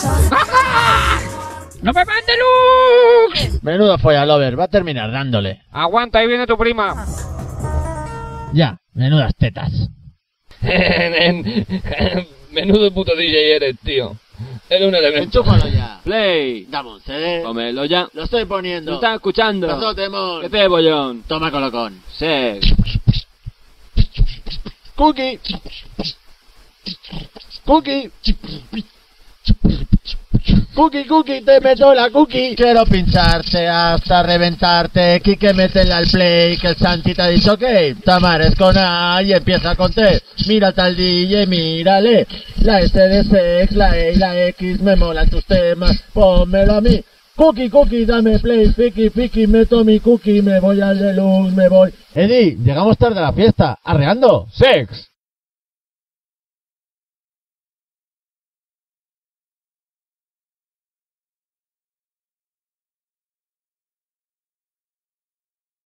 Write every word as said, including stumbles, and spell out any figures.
¡No me mande Lux! Menudo follalover, va a terminar dándole. Aguanta, ahí viene tu prima. Ya, menudas tetas. Menudo puto D J eres, tío. Eres un elemento. Enchúfalo ya. Play. Dame un C D. Cómelo ya. Lo estoy ¿No poniendo. estás escuchando? Pasote, mon. ¿Qué te bollón? Toma colocón. Sex. Cookie. Cookie. Cookie, cookie, te meto la cookie. Quiero pincharte hasta reventarte. Quique, métele al play, que el Santi te ha dicho que Tamares con A y empieza con T. Mira tal D J, mírale. La S de sex, la E y la X, me molan tus temas, pónmelo a mí. Cookie, cookie, dame play, fiki, fiki, meto mi cookie, me voy al de luz, me voy. Eddie, llegamos tarde a la fiesta, arreando. Sex.